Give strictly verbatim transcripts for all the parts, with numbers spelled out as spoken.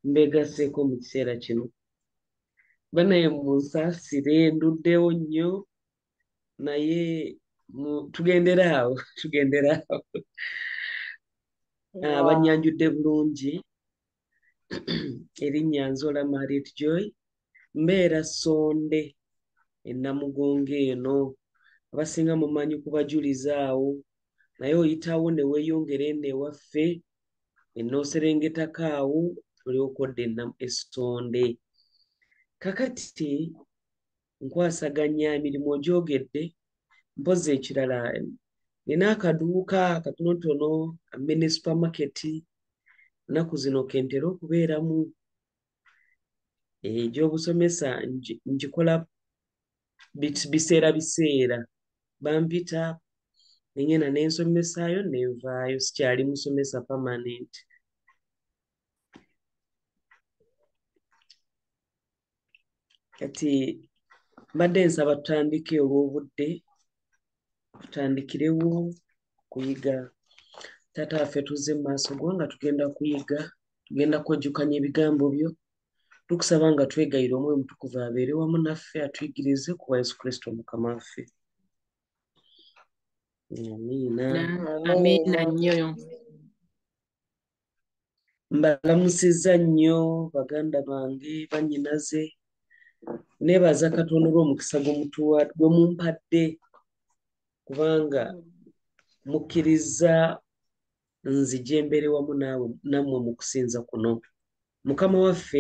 mbegaseeko mu kiseera kino. Banaye munsaasire nduddewo nnyo naye tugendera awo tugendera awo. Abanyanjudde bulungi. Erinnya Nzola Mariet Joy, mbeera Ssonde e Namugongo eno. Abasinga mumanyi kubajuliza awo naye oyitawo ne weeyongera eno ewaffe enooserengetako awo olyoka odda e Kakati nkwasaganya emirimu ogyogedde, mpozi ekirala nina akaduuka katonotono ka mini supermarket nnaku zino kentera okubeeramu. Egy'obusomesa ngikola biseera biseera, bampita neŋŋenda ne nsomesaayo ne nvaayo, sikyali musomesa permanent. Kati mbadde nsaba tutandike olw'obudde, tutandikirewo kuyiga. Taata waffe tuzze mu maaso go nga tugenda kuyiga, tugenda kwejjukanya ebigambo byo. Tukusaba nga twegayira Omwoyo Mutukuvu abeere wamu naffe atuyigirize ku bwa Yesu Kristo Mukama waffe. Amiina. Amiina nnyo. Mbalamusizza nnyo baganda bange, bannyinaze. Neebaza Katonda olw'omukisa gwe mumpadde kubanga mukkiriza nzije mbeere wamu naawe nammwe mu kusinza kuno. Mukama waffe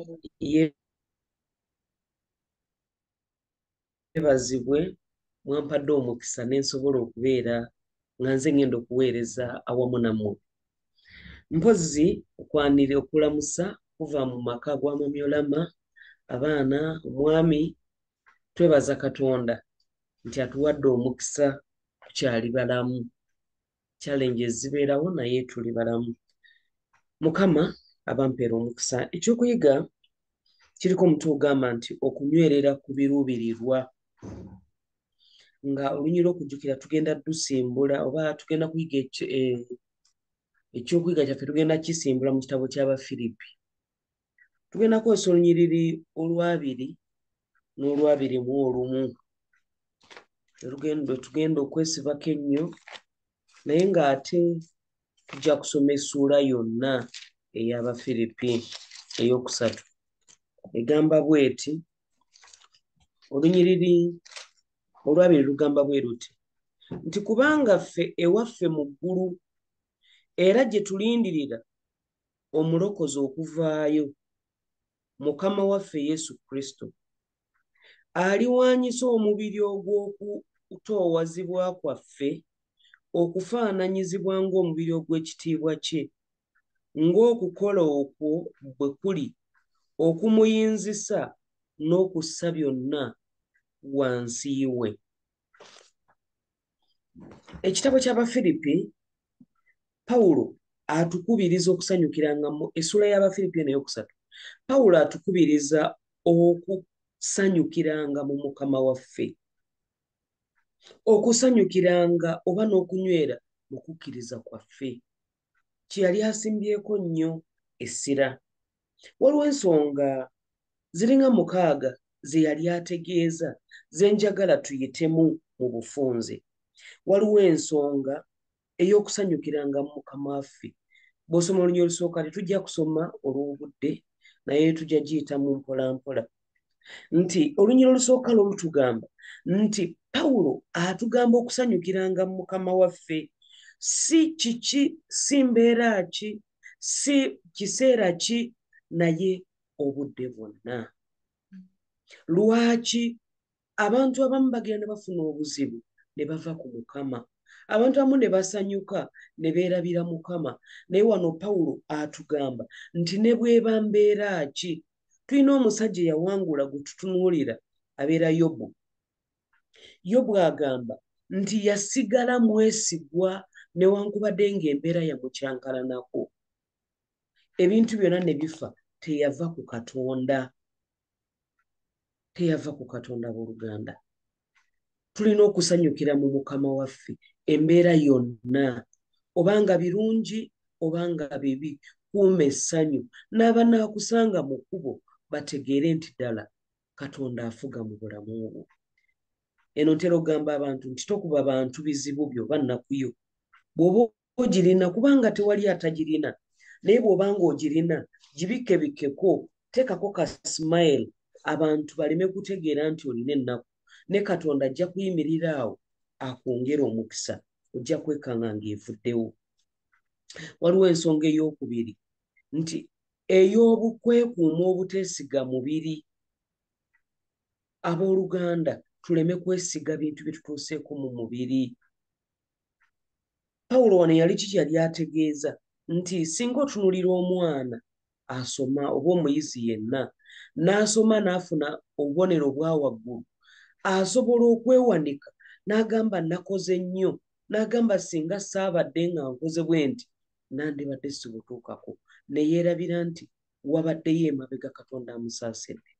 yeebazibwe, mwampadde omukisa ne nsobola okubeera nga nze ngenda okuweereza awamu nammwe. Mpozzi okwanira okulamusa kuva mu maka gwa Mwami Olama, abaana, omwami. Twebaza Katonda nti atuwadde omukisa tukyali balamu. Challenges zibeerawo naye tuli balamu. Mukama abampeera omukisa. Ekyokuyiga kiriko omutwe ogamba nti okunywerera ku biruubirirwa, nga olunyira okujjukira tugenda dusimbula oba tugenda kuyiga ekyokuyiga kyaffe tugenda kisimbula mu kitabo ky'Abafiripi. Tugenda kukozesa olunyiriri olwabiri n'olwabiri mu olumu. Olugendo tugenda okwesibako ennyo naye ng'ate tujja kusoma essuula yonna ey'Abafiripi ey'okusatu. Egamba bw'eti, olunyiriri olwabiri lugamba bwe luti nti kubanga ffe ewaffe mu ggulu era gye tulindirira omulokozi okuvaayo, Mukama waffe Yesu Kristo, aliwaanyisa omubiri ogw'okutoowazibwa kwaffe okufaananyizibwa ng'omubiri ogw'ekitiibwa kye, ng'okukola okwo bwe kuli okumuyinzisa n'okussa byonna wansi we. Ekitabo ky'Abafiripi, Pawulo atukubiriza okusanyukiranga mu essula y'Abafiripi eno ey'okusatu. Pawulo atukubiriza okusanyukiranga mu Mukama waffe, okusanyukiranga oba n'okunywera mu kukkiriza kwaffe. Kye yali asimbyeko nnyo essira. Waliwo ensonga ziringa mukaaga ze yali ategeeza ze njagala tuyitemu mu bufunze. Waliwo ensonga ey'okusanyukiranga mu Mukama waffe. Bw'osoma olunyiriri olusooka tetujja kusoma olw'obudde naye tujja giyitamu mpolampola. Nti olunyiriri olusooka lwo lutugamba nti Pawulo atugamba okusanyukiranga mu Mukama waffe, si kiki, si mbeera ki, si kiseera ki, naye obudde bwonna. Lwaki? Abantu abamu bagenda bafuna obuzibu ne bava ku Mukama, abantu abamu ne basanyuka ne beerabira Mukama, naye wano Pawulo atugamba nti ne bw'eba mbeera ki. Tulina omusajja eyawangula gwe tutunuulira abeera Yobu. Yobu agamba nti yasigala mwesigwa newankubadde ng'embeera yamukyankalanako. Ebintu byonna ne bifa, teyava ku Katonda. Teyava ku Katonda booluganda. Tulina okusanyukira mu Mukama waffe embeera yonna, obanga birungi obanga bibi, kuuma essanyu n'abanaakusanga mu kkubo bategeere nti ddala Katonda afuga mu bulamu bwo. Eno ntera okugamba abantu nti tokuba bantu bizibu byo bannakuyo bw'oba ogirina kubanga tewali atagirina, naye bw'obanga ogirina gibikkebikeko, teekako ka smile abantu baleme kutegeera nti olina ennaku, ne Katonda ajja kuyimirira awo akwongera omukisa, ojja kwekanga ng'evuddewo. Waliwo ensonga ey'okubiri nti ey'obukwekuuma obuteesiga mubiri. Abooluganda tuleme kwesiga bintu bye tutuuseeko mu mubiri. Pawulo wano yali kiki yali ategeeza nti singa otunulira omwana asoma oba omuyizi yenna n'asoma n'afuna obubonero bwa waggulu, asobola okwewanika n'agamba nakoze nnyo, n'agamba singa saabadde nga nkoze bwe nti nandibadde sibutuukako, ne yeerabira nti wabaddeyo emabega Katonda amusaasidde.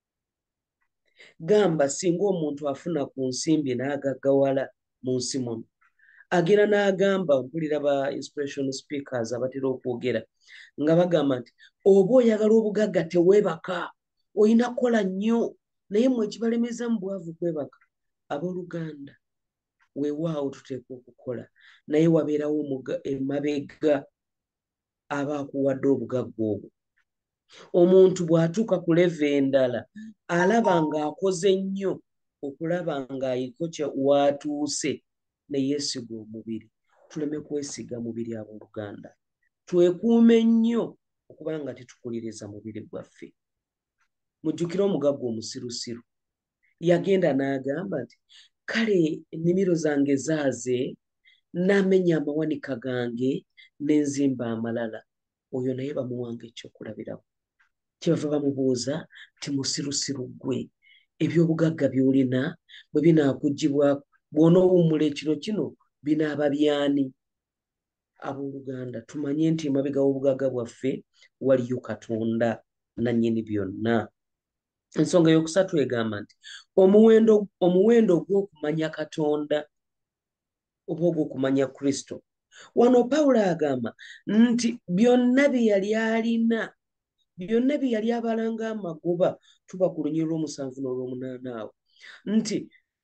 Gamba singa omuntu afuna ku nsimbi n'agaggawala mu nsi muno, agera n'agamba, mpulira ba inspiration speakers abatera okwogera nga bagamba nti oba oyagala obugagga teweebaka, olina kukola nnyo, naye mmwe ekibalemeza mu bwavu kwebaka. Abooluganda weewaawo tuteekwa okukola, naye wabeerawo emabega aba akuwadde obugagga obwo. Omuntu bw'atuuka ku leve endala alaba ng'akoze nnyo okulaba ng'ayiko w'atuuse, ne yeesiga omubiri. Tuleme kwesiga mubiri abooluganda, twekuume nnyo okuba nga tetukuliriza mubiri gwaffe. Mujjukire omugagga omusirusiru yagenda n'agamba nti kale ennimiro zange zaaze, n'amenya amawanika gange n'enzimba amalala. Oyo naye bamuwanga ekyokulabirako. Kyebava bamubuuza ti musirusiru ggwe, ebyobugagga by'olina bwe binaakuggyibwako, bw'onoowummula ekino kino binaaba byani? Abooluganda tumanye nti emabega w'obugagga bwaffe waliyo Katonda nannyini byonna. Ensonga ey'okusatu egamba nti omuwendo omuwendo gw'okumanya Katonda oba ogw'okumanya Kristo. Wano Pawulo agamba nti byonna bye yali alina, byonna bye yali abalanga amagoba, tuba ku lunyiri lw'omusanvu n'olw'omunaana awo, nti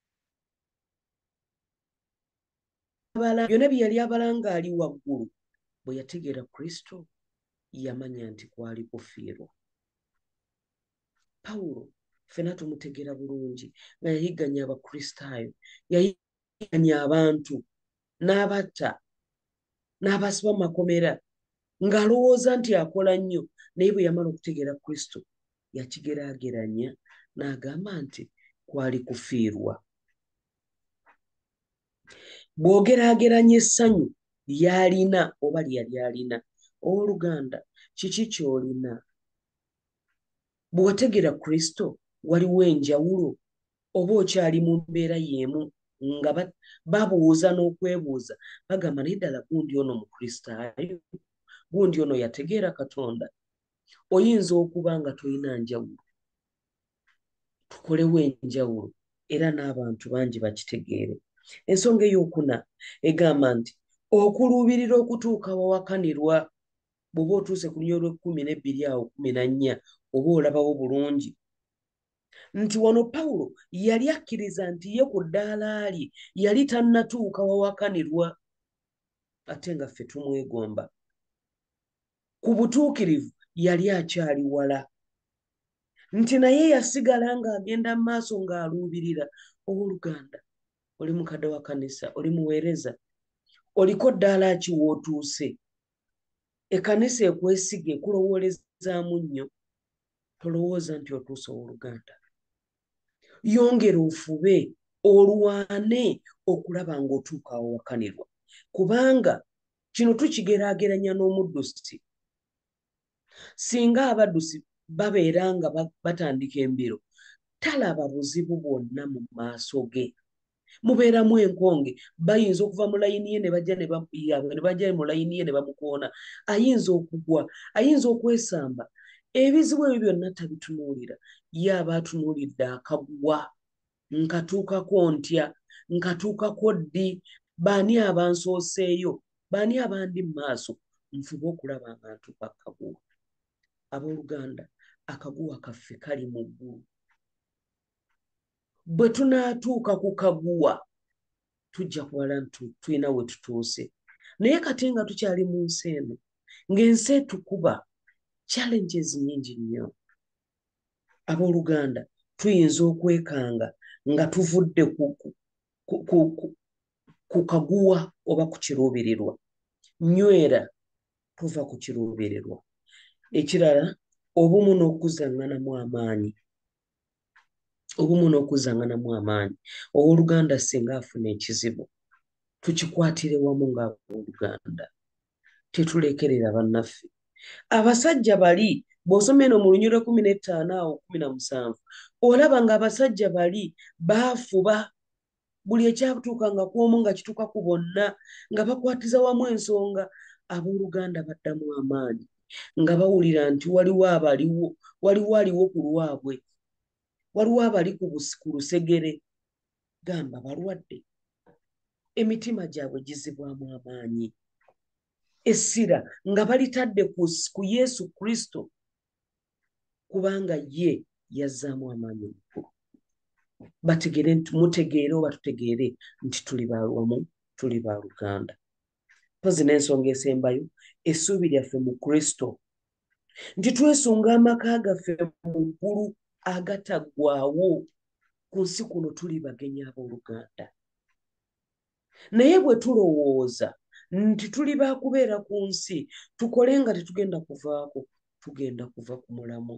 byonna bye yali abalanga ali waggulu, bwe yategeera Kristo yamanya nti kwali kufiirwa. Pawulo ffenna tumutegeera bulungi nga yayigganya Abakristaayo, yayigganya abantu n'abatta n'abasiba mu makomera ng'alowooza nti akola nnyo, naye bwe yamala okutegeera Kristo yakigeraageranya n'agamba nti kwali kufiirwa. Bw'ogeraageranya essanyu ly'alina oba lyali alina, owooluganda kiki ky'olina? Bwe wategeera Kristo waliwo enjawulo oba okyali mu mbeera y'emu nga babuuza n'okwebuuza bagamba naye ddala gundi ono Mukristaayo, gundi ono yategeera Katonda? Oyinza okuba nga tolina njawulo. Tukolewo enjawulo era n'abantu bangi bakitegeere. Ensonga ey'okuna egamba nti okuluubirira okutuuka wawakanirwa. Bw'oba otuuse ku lunyiri lw'ekkumi n'ebbiri awo kkumi na nnya oba olabawo bulungi nti wano Pawulo yali akkiriza nti ye ku ddaala lye yali tannatuuka wawakanirwa, ate nga ffe tumwegomba. Ku butuukirivu yali akyali wala, nti naye yasigala ng'agenda mu maaso ng'aluubirira. Owooluganda oli mukadde wa kkanisa, oli muweereza, oliko ddaala ki w'otuuse? Ekkanisa ekwesige ekulowoolezaamu nnyo, tolowooza nti otuuse. Owooluganda yongera ofube olwane okulaba ng'otuuka awawakanirwa, kubanga kino tukigeraageranya n'omuddusi. Singa abaddusi babeera nga batandika embiro, talaba buzibu bwonna mu maaso ge. Mubeeramu enkonge, bayinza okuva mu layini ye ne bajja ne bajja mu layini ye ne bamukoona, ayinza okugwa, ayinza okwesamba. Ebizibu ebyo byonna tabitunuulira, ye aba atunuulidde akagwa, nkatuukako ntya, nkatuukako ddi, baani abansooseeyo, baani abandi mu maaso. nfube okulaba nga ntuuka Kaguwa. Abooluganda, akaguwa kaffe kali mu ggulu. Bwe tunaatuuka ku Kaguwa tujja kubala nti tulina we tutuuse. Naye kati nga tukyali mu nsi eno, ng'ensi etukuba challenges nnyingi nnyo. Abooluganda, tuyinza okwekanga nga tuvudde ku, ku, ku, ku, ku Kaguwa oba ku kiruubirirwa. Nywera tuva ku kiruubirirwa. Ekirala, obumu n'okuzzaŋŋanamu amaanyi. Obumu n'okuzzaŋŋanamu amaanyi. Owooluganda singa afuna ekizibu tukikwatire wamu ng'abooluganda. Tetulekerera bannaffe. Abasajja bali bw'osoma eno mu Lunyiriri kumi n'ettaano awo kumi na musanvu olaba ng'abasajja bali baafuba buli ekyatuukanga ku omu nga kituuka ku bonna nga bakwatiza wamu ensonga. Abooluganda baddamu amaanyi nga bawulira nti waliwo abaliwo, waliwo aliwo ku lwabwe, waliwo abali ku lusegere. Gamba balwadde, emitima gyabwe gizibwamu amaanyi. Essira nga balitadde ku, ku Yesu Kristo kubanga ye yazzaamu amaanyi makulu. Bategere nti mutegeere oba tutegeere nti tuli balwamu, tuli baluganda. Mpozi n'ensonga esembayo, essuubi lyaffe mu Kristo nti twesunga amaka gaffe mu ggulu agataggwaawo. Ku nsi kuno tuli bagenyi abooluganda. Naye bwe tulowooza nti tuli baakubeera ku nsi tukole nga tetugenda kuvaako, tugenda kuva ku mulamwa.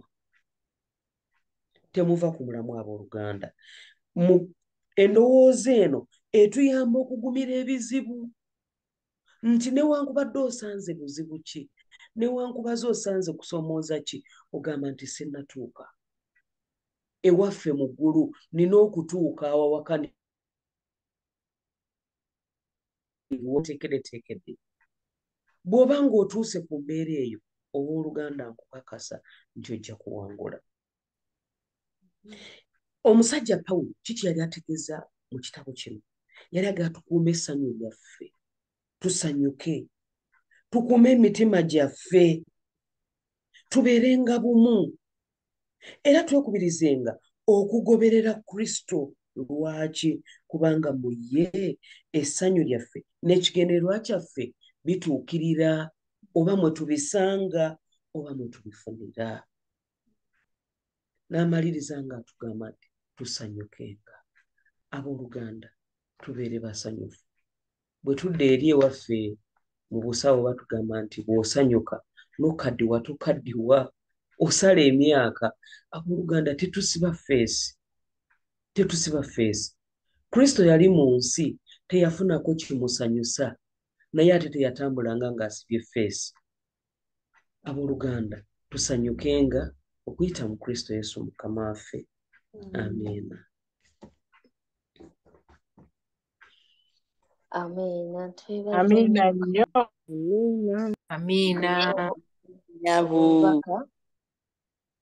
Temuva ku mulamwa abooluganda. Mu endowooza eno etuyamba okugumira ebizibu nti newankubadde osanze buzibu ki, newankubadde osanze kusoomooza ki, ogamba nti sinnatuuka ewaffe mu ggulu, nina okutuuka awawakani woteekereteekedde. Bw'oba ng'otuuse ku mbeera eyo, owooluganda nkukakasa nti ojja kuwangula. Omusajja Pawulo kiki yali ategeeza mu kitabo kino? Yali agamba tukuume essanyu lyaffe, tusanyuke, tukuume emitima gyaffe, tubeerenga bumu, era twekubirizenga okugoberera Kristo. Lwaki? Kubanga mu ye essanyu lyaffe n'ekigendererwa kyaffe bituukirira, oba mwe tubisanga oba mwe tubifunira. N'amaliriza nga atugamba nti tusanyukenga. Abooluganda, tubeere basanyufu. Bwe tudda eri ewaffe mu busawo batugamba nti bw'osanyuka n'okaddiwa tukaddiwa, osala emyaka. Abooluganda, tetusiba feesi, tetusiba feesi. Kristo yali mu nsi teyafunako kimusanyusa, naye ate teyatambulanga ng'asibye feesi. Abooluganda, tusanyukenga okuyita mu Kristo Yesu Mukama waffe. Amiina. Amiina. Amiina nnyo. Amiina. Obubaka